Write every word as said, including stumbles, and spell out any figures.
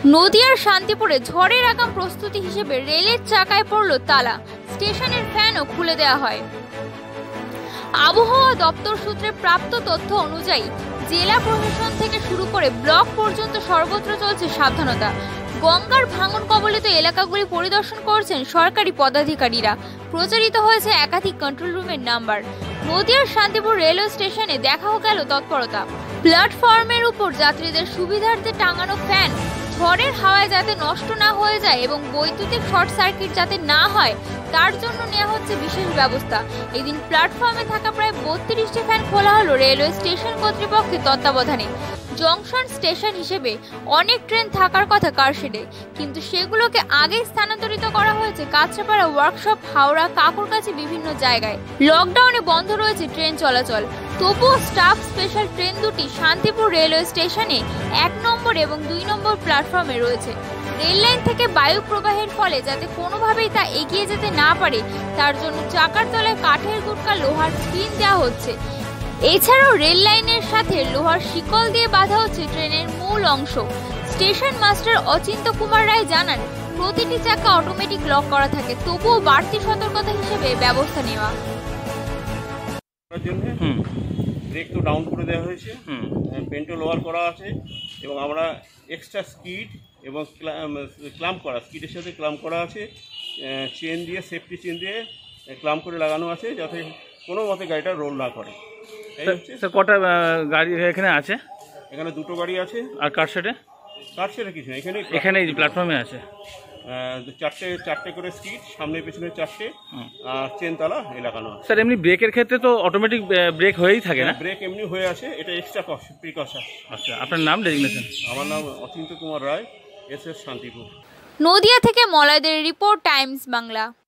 নদিয়ার শান্তিপুরে ঝড়ের আগাম প্রস্তুতি হিসেবে রেলের চাকায় পড়ল তালা, স্টেশনের ফ্যানও খুলে দেওয়া হয়। আবহাওয়া দপ্তর সূত্রে প্রাপ্ত তথ্য অনুযায়ী জেলা প্রশাসন থেকে শুরু করে ব্লক পর্যন্ত সর্বত্র চলছে সাবধানতা। গঙ্গার ভাঙন কবলিত এলাকাগুলি পরিদর্শন করছেন সরকারি পদাধিকারীরা। প্রচারিত হয়েছে একাধিক কন্ট্রোল রুমের নাম্বার। নদিয়ার শান্তিপুর রেলওয়ে স্টেশনে দেখাও গেল তৎপরতা। প্ল্যাটফর্মের উপর যাত্রীদের সুবিধার্থে টাঙানো ফ্যান ঝড়ের হাওয়ায় যাতে নষ্ট না হয়ে যায় এবং বৈদ্যুতিক শর্ট সার্কিট যাতে না হয় তার জন্য নেওয়া হচ্ছে বিশেষ ব্যবস্থা। এদিন প্ল্যাটফর্মে থাকা প্রায় বত্রিশটি ফ্যান খোলা হলো রেলওয়ে স্টেশন কর্তৃপক্ষের তত্ত্বাবধানে। জংশন স্টেশন হিসেবে অনেক ট্রেন থাকার কথা কারশেডে, কিন্তু সেগুলোকে আগে স্থানান্তরিত করা হয়েছে কাঁচরাপাড়া ওয়ার্কশপ, হাওড়া, কাকুরকাছি বিভিন্ন জায়গায়। লকডাউনে বন্ধ রয়েছে ট্রেন চলাচল, তবুও স্টাফ স্পেশাল ট্রেন দুটি শান্তিপুর রেলওয়ে স্টেশনে এক নম্বর এবং দুই নম্বর প্ল্যাটফর্মে রয়েছে। রেল লাইন থেকে বায়ু প্রবাহের ফলে যাতে কোনোভাবেই তা এগিয়ে যেতে না পারে তার জন্য চাকার তলায় কাঠের গুটকা লোহার স্ক্রিন দেওয়া হচ্ছে। এছাড়াও রেল লাইনের সাথে লোহার শিকল দিয়ে বাঁধা হচ্ছে ট্রেনের মূল অংশ। স্টেশন মাস্টার অচিন্ত কুমার রায় জানান, প্রতিটি চাকা অটোমেটিক লক করা থাকে, তবুও বাড়তি সতর্কতা হিসেবে ব্যবস্থা নেওয়া। ব্রেক তো ডাউন করে দেওয়া হয়েছে, পেন্টো লোয়ার করা আছে এবং আমরা এক্সট্রা স্কিড এবং ক্লাম্প করা স্কিডের সাথে ক্লাম্প করা আছে, চেন দিয়ে সেফটি চেন দিয়ে ক্লাম্প করে লাগানো আছে যাতে কোনো মতে গাড়িটা রোল না করে। কটা গাড়ি এখানে আছে? এখানে দুটো গাড়ি আছে। আর কারশেডে? কারশেডে কিছু না, এখানে এখানে প্ল্যাটফর্মে আছে চারটে চারটে করে স্কিড, সামনে পেছনে চারটে, আর চেন তালা লাগানো আছে। স্যার এমনি ব্রেকের ক্ষেত্রে তো অটোমেটিক ব্রেক হয়েই থাকে না? ব্রেক এমনি হয়ে আছে, এটা এক্সট্রা প্রিকশন। আচ্ছা, আপনার নাম ডেজিগনেশন? আমার নাম অচিন্ত কুমার রায়, এস এস শান্তিপুর। নদিয়া থেকে মলয়দের রিপোর্ট, টাইমস বাংলা।